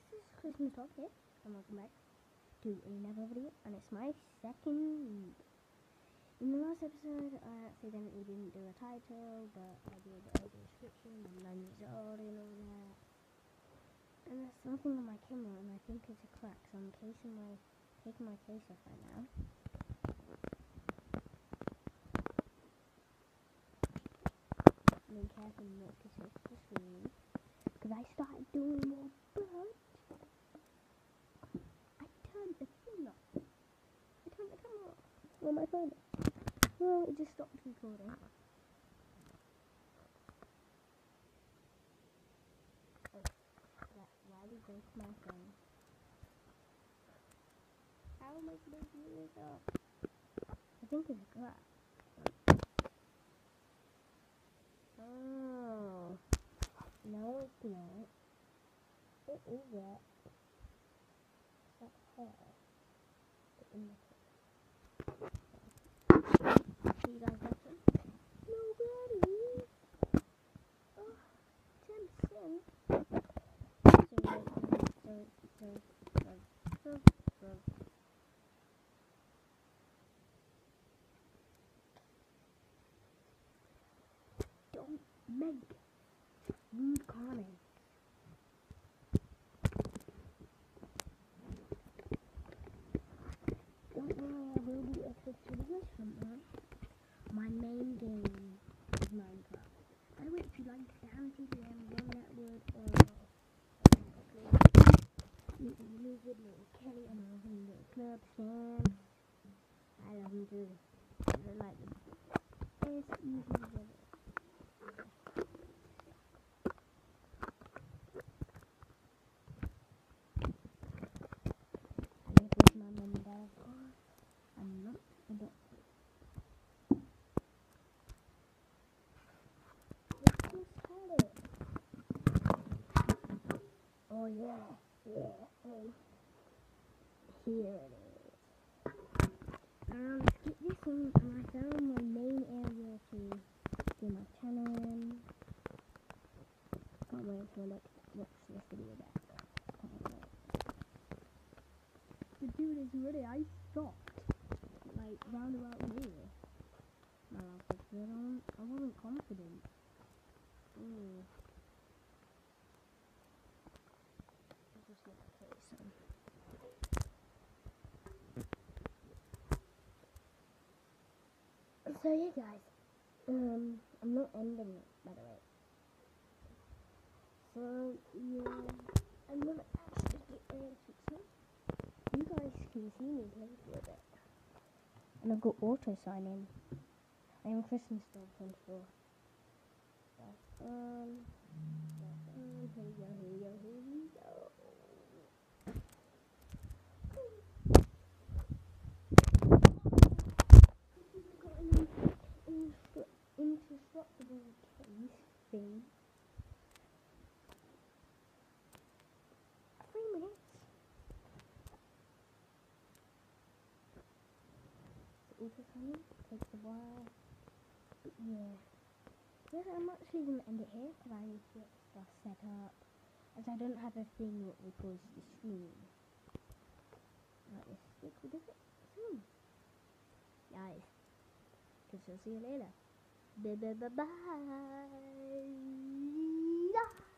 This is Christmas Talk here, and welcome back to another video, and it's my second. In the last episode, I accidentally didn't do a title, but I did a description. I'm 9 years old and all that. And there's something on my camera, and I think it's a crack, so I'm taking my case off right now. Be careful not to touch the screen, because I started doing more, but I turned the thing off. I turned the camera off on my phone. Well, it just stopped recording. Oh, that's why we break my phone. How am I supposed to do this up? I think it's a crack. Oh, no it's not. It is it. That's her. In the see you guys next one. Nobody. Oh, Tim Sim. Don't make rude comments. Don't worry, I will do extra videos from that. My main game is Minecraft. By the way, if you like Sam TDM, run that word or little Kelly and little Club Sam. I love him too. They're like the best YouTubers ever. I live with my mum and dad, of course. I'm not adopted. Oh yeah. Oh. Here it is. Skip this one, and I found my main area to do my channel in. Can't wait for next watch this video back. Can't wait. The dude is ready. I stopped like round about here. My last episode, I wasn't confident. Just get my case on. So yeah, guys. I'm not ending it, by the way. So yeah, I'm gonna actually fix it. You guys can see me play for a bit. And I've got auto sign in. I am Christmas Dog 24. Here we go. Indestructible case thing. 3 minutes. The auto sign takes a while. But yeah. Yeah, I'm actually going to end it here because I need to get stuff set up. As I don't have a thing that records the screen. Like this stick, what is it? Guys, because I'll see you later. Bye.